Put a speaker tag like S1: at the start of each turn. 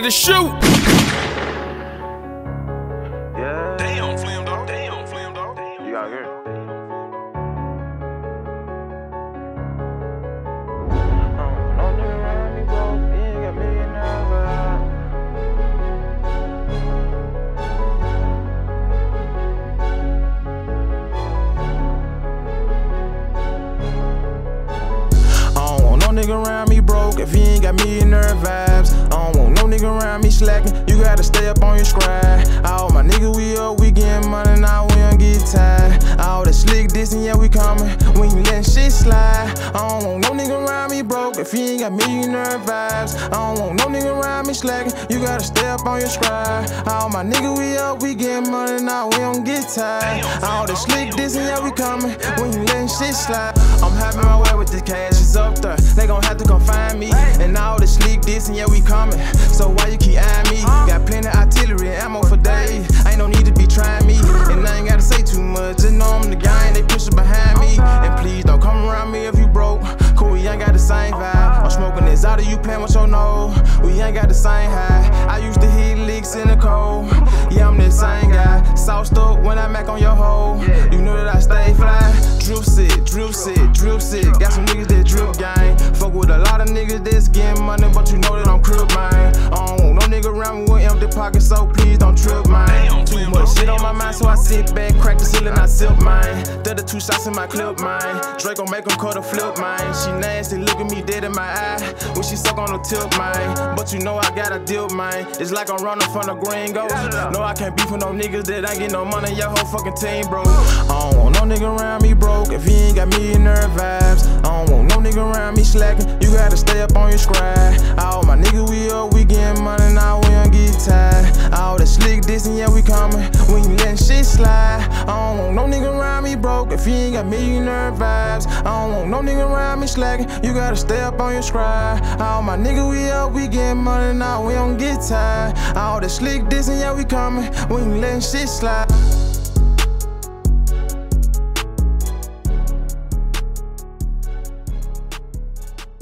S1: ready to shoot.
S2: Yeah.
S3: Damn, Flim dog. Damn, Flim dog.
S2: You out here. No nigga around me, bro. You ain't got millionaire vibe. I don't want no nigga around me broke if he ain't got millionaire vibes. I don't want no nigga around me slacking. You gotta stay up on your scribe. All my niggas, we up, we getting money now, we don't get tired. All the slick dissing, yeah, we coming. We ain't letting shit slide. I don't want no nigga around me broke if he ain't got millionaire vibes. I don't want no nigga around me slacking. You gotta stay up on your scribe. All my niggas, we up, we getting money now, we don't get tired. All the slick dissing, yeah, we coming. We ain't letting shit slide. I'm having my way with this cash, it's up there. They gon' have to come find me. And all the sleek dissing, yeah, we coming. So why you keep eyeing me? Got plenty artillery, ammo for days. Ain't no need to be trying me. And I ain't gotta say too much. Just know I'm the gang, they pushing behind me. And please don't come around me if you broke. Cool, we ain't got the same vibe. I'm smoking this out of you playing with your nose. We ain't got the same high. I used to hit licks in the cold. Yeah, I'm the same guy. Sauced up when I mac on your hoe. You know that I stay fly. Drip sit, drip sit, drip sit. Got some niggas that drip gang. Fuck with a lot of niggas that's getting money, but you know that I'm crib, man. I don't want no nigga around me with empty pockets, so please don't trip, man. Too much shit on my mind, so I sit back, crack the ceiling, I sip, mine. 32 shots in my clip, mine. Drake gon' make him cut a flip, mine. She nasty, look at me dead in my eye when she suck on the tip, mine. But you know I got a deal, mine. It's like I'm running from the green ghost. No, I can't beef with no niggas that ain't get no money, your whole fucking team, bro. I don't want no nigga around me broke if he ain't got millionaire vibes. I don't want no nigga around me slacking. You gotta stay up on your scribe. All my niggas, we up, we getting money now, we don't get tired. All the slick dissing, yeah, we coming. We ain't letting shit slide. I don't want no nigga around me broke if he ain't got millionaire vibes. I don't want no nigga around me slacking. You gotta stay up on your scribe. All my niggas, we up, we getting money now, we don't get tired. All the slick dissing, yeah, we coming. We ain't letting shit slide.